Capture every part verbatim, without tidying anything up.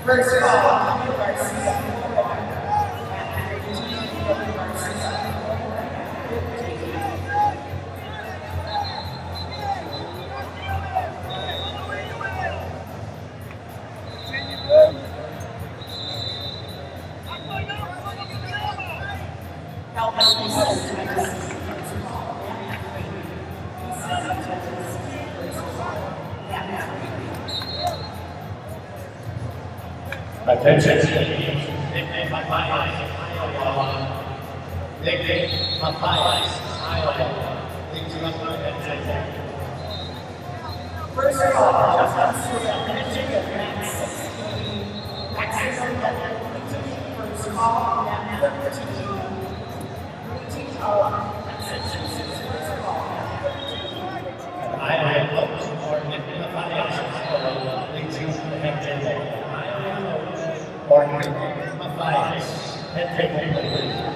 First of all, Garcia. Attention, nickname Matthias, Iowa. Nickname Matthias, Iowa. Please run my attention. First of all, just consider Max sixteen, maximum level first call, number thirteen. Greeting of attention, first of all, I am Coach or nickname Matthias, Iowa. Please run my attention. Or nickname Matthias, head table, please.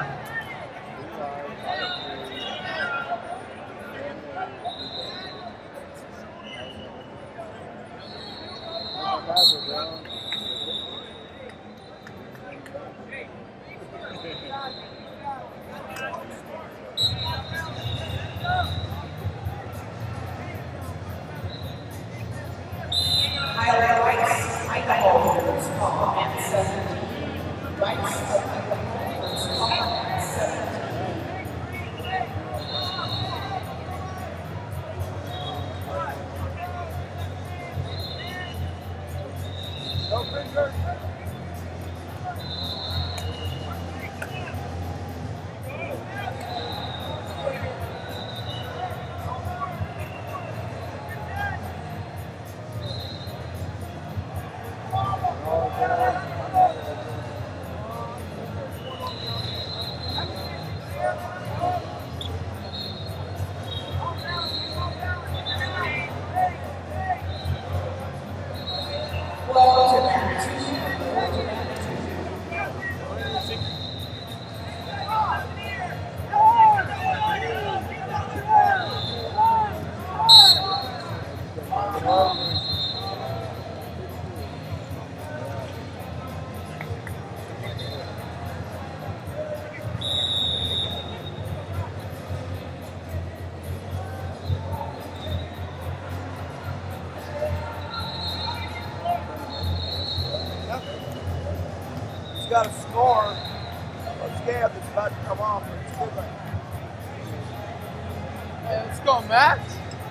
Got a score, a scab that's about to come off. It's good right now. Hey, let's go, Max.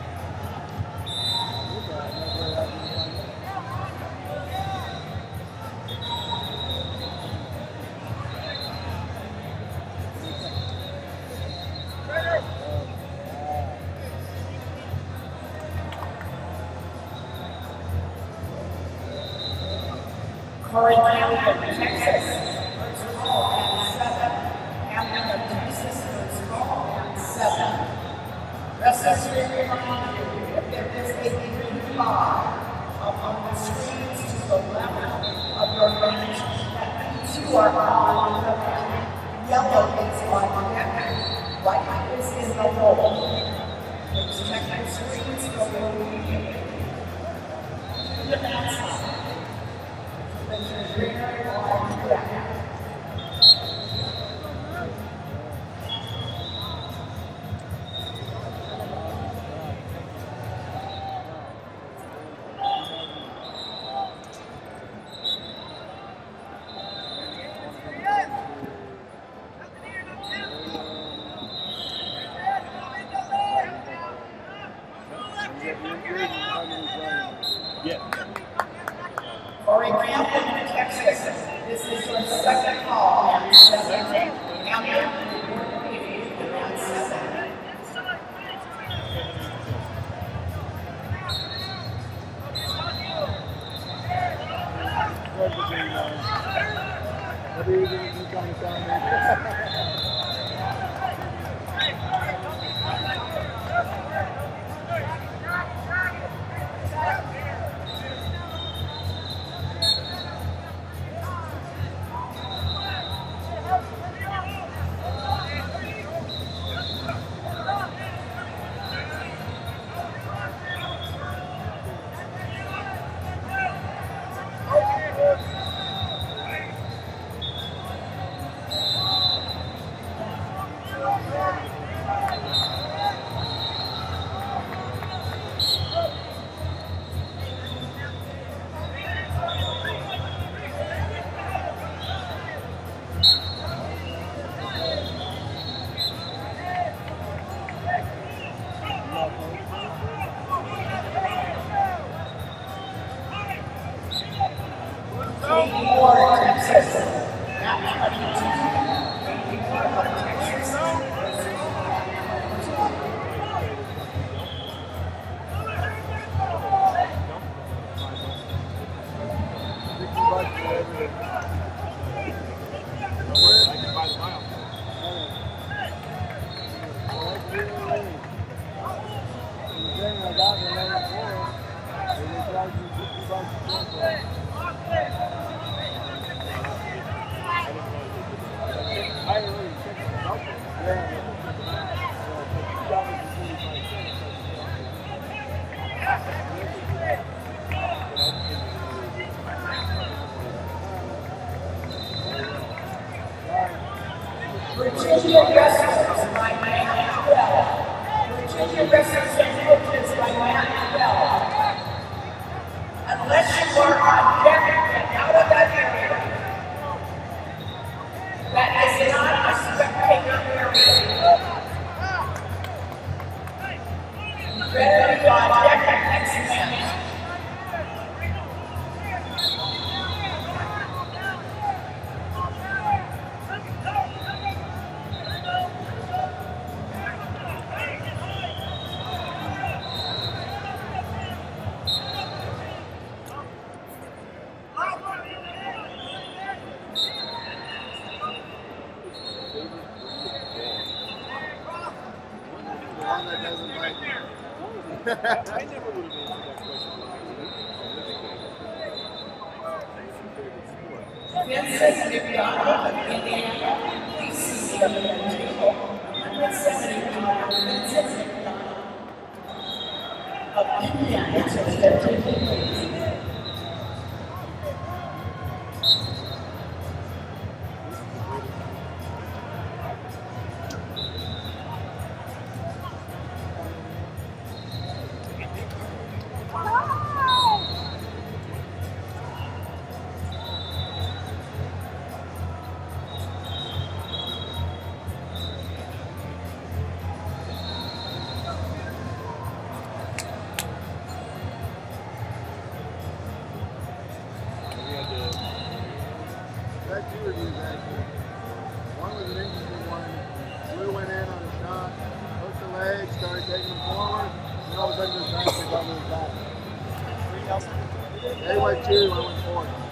Corey Campbell, Texas. First call at seven. Campbell of Texas, first call at seven. Just to remind you, if there is a green bar up on the screens to the left of your bench, that means you are on the bench. Yellow is on deck. White is in the hole. Please check your screens for your review. The backside. Corey Campbell, Texas. This is your second call at seven. Campbell, at seven. What are you doing? You trying to tell me? I got the last one, and they charged me fifty bucks a jump rope. I didn't really check the jump rope. Yeah, yeah. But that was the thirty-five cents. Virginia wrestlers by Matt Bell. Virginia wrestlers and coaches by Matt Bell. Unless you are on deck and out of that area, that is not a spectator area. You better be on deck and next match. I never would have answered that question. Vincent McDonald of Indiana, D C W table, one seventy-five. Vincent McDonald of Indiana, just fifteen degrees. That two reviews actually. One was an interesting one. Blue went in on a shot, hooked the leg, started taking him forward, and all of a sudden just back to double his back. They went two, I went four.